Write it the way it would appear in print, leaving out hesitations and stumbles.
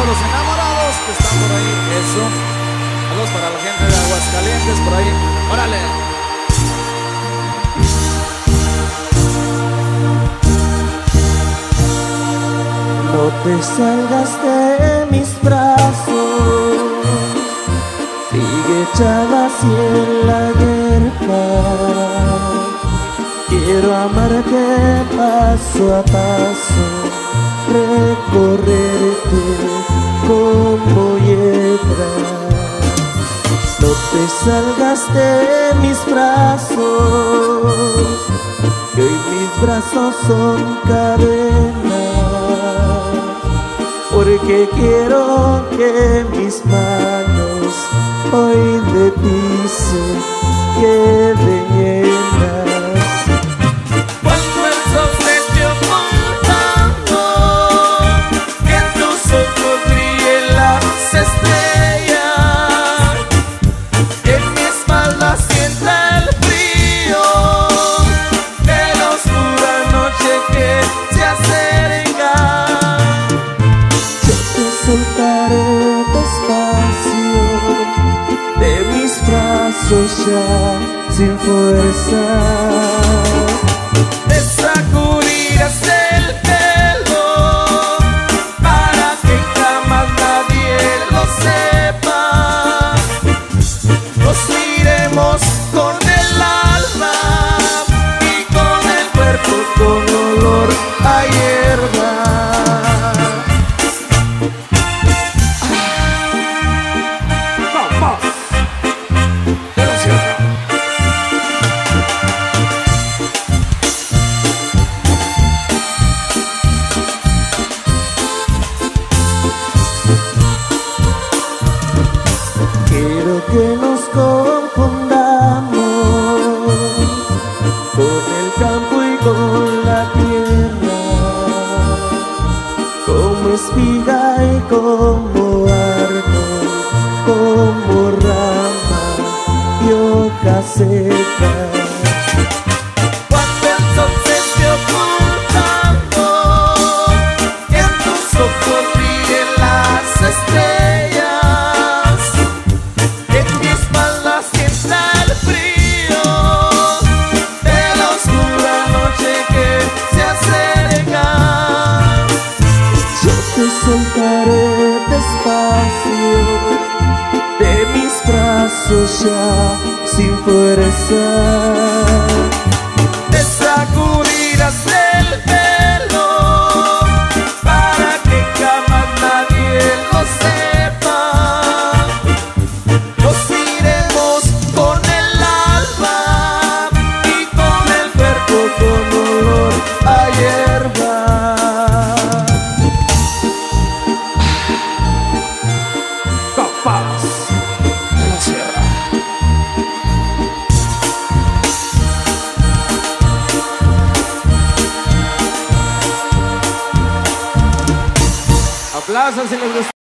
todos los enamorados que están por ahí. Eso. Saludos para la gente de Aguascalientes por ahí. ¡Órale! No te salgas de mis brazos, sigue echada así en la guerra. Quiero amarte paso a paso, recorrerte como hiedra. No te salgas de mis brazos, que hoy mis brazos son cadenas, porque quiero que mis manos hoy de ti se queden llenas. Cuando el sol se esté ocultando, que en tus ojos brillen las estrellas, en mi espalda sienta el frío de la oscura noche que se acerca. Soltaré despacio de mis brazos ya sin fuerza. Te sacudirás el pelo para que jamás nadie lo sepa. Nos iremos con el alma y con el cuerpo con olor a hierba. Quiero que nos confundamos con el campo y con la tierra, como espiga y como árbol, como rama y hoja seca. Cuando el sol se esté ocultando, que en tus ojos brillen las estrellas, en mi espalda sienta el frío de la oscura noche que se acerca. Yo te soltaré despacio de mis brazos ya sin fuerza. Te sacudirás el pelo para que jamás nadie lo sepa. Nos iremos con el alma y con el cuerpo con olor a hierba. Capaz de la Sierra. Aplausos si les gustó.